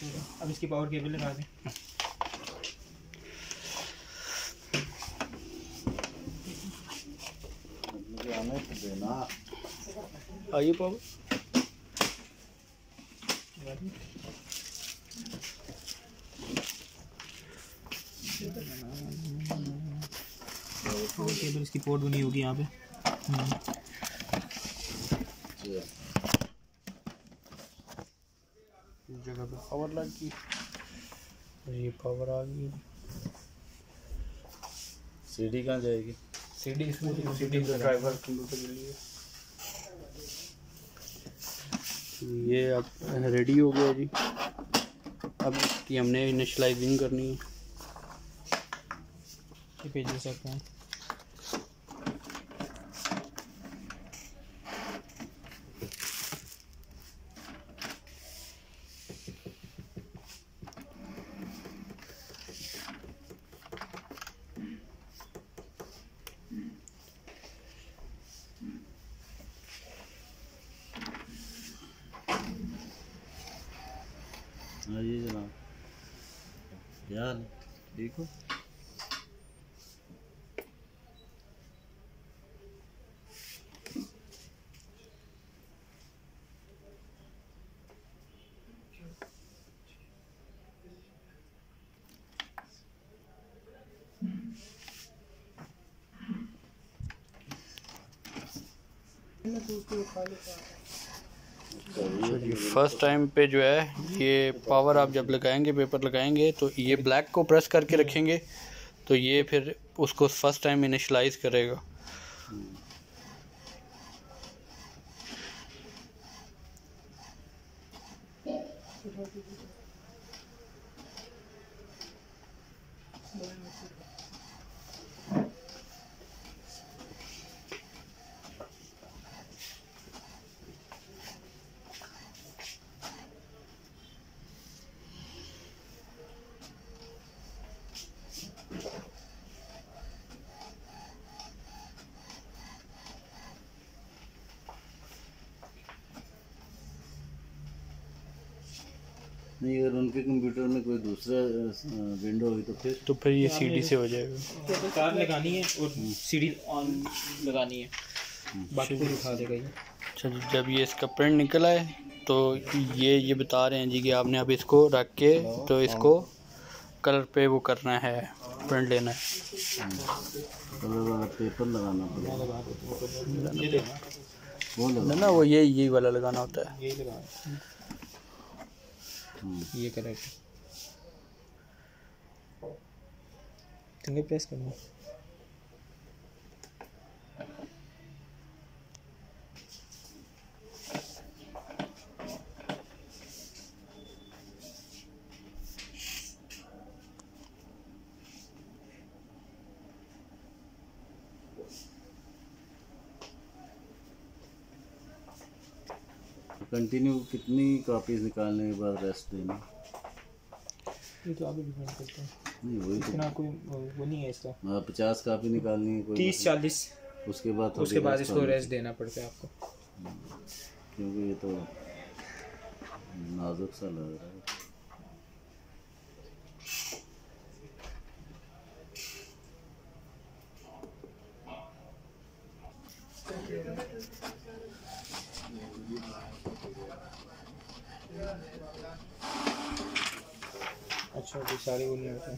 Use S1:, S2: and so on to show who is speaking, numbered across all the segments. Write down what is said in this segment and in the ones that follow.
S1: अब इसकी power cable लगा दें।
S2: आइए पावर
S1: केबल इसकी पोर्ट बनी होगी यहाँ पे।
S2: इस जगह पे पावर लग गई, ये पावर आ गई।
S3: सीडी कहाँ जाएगी?
S1: सीडी इसमें
S2: सीडी ड्राइवर कंप्यूटर के लिए। ये अब रेडी हो गया जी। अब इसकी हमने इनिशियलाइजिंग करनी है।
S1: ये पेज दे सकते हैं।
S3: ये जनाब यार देखो
S2: फर्स्ट टाइम पे जो है ये पावर आप जब लगाएंगे, पेपर लगाएंगे तो ये ब्लैक को प्रेस करके रखेंगे तो ये फिर उसको फर्स्ट टाइम इनिशियलाइज करेगा।
S3: नहीं, अगर उनके कंप्यूटर में कोई दूसरा विंडो हुई तो फिर
S2: ये सीडी से हो जाएगा।
S1: कार लगानी है और सीडी ऑन लगानी है, बाकी को दिखा देगा ये।
S2: अच्छा जी, जब ये इसका प्रिंट निकल आए तो ये बता रहे हैं जी कि आपने अब इसको रख के तो इसको कलर पे वो करना है, प्रिंट लेना है।
S3: कलर वाला पेपर लगाना पड़ेगा। वो
S2: ना वो यही वाला लगाना होता है।
S1: यही लगाना, ये करेक्ट। फिंगर प्रेस करना।
S3: कंटिन्यू कितनी कॉपीज निकालने के बाद रेस्ट देना?
S1: ये तो आगे डिपेंड करता है।
S3: नहीं वही तो
S1: इतना कोई वो नहीं है इसका।
S3: 50 कॉपी निकालनी है, कोई
S1: 30-40
S3: उसके बाद
S1: इसको रेस्ट देना पड़ता है आपको,
S3: क्योंकि ये तो नाजुक सा लग रहा है।
S1: अच्छा तो सारे वो नहीं होते।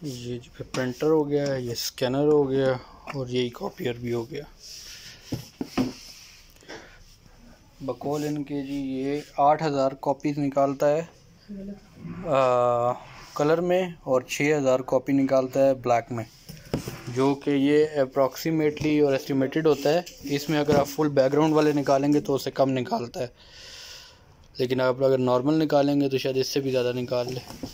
S2: ये जो प्रिंटर हो गया, ये स्कैनर हो गया और यही कॉपियर भी हो गया। बकौल इनके जी ये 8000 कॉपीज़ निकालता है कलर में और 6000 कॉपी निकालता है ब्लैक में, जो कि ये अप्रॉक्सीमेटली और एस्टिमेटेड होता है। इसमें अगर आप फुल बैकग्राउंड वाले निकालेंगे तो उससे कम निकालता है, लेकिन आप अगर नॉर्मल निकालेंगे तो शायद इससे भी ज़्यादा निकाल ले।